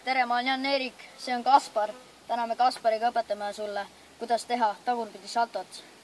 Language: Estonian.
tere, ma olen Jan-Erik, see on Kaspar. Täna me Kaspariga õpetame sulle, kuidas teha tagurpidi saltot.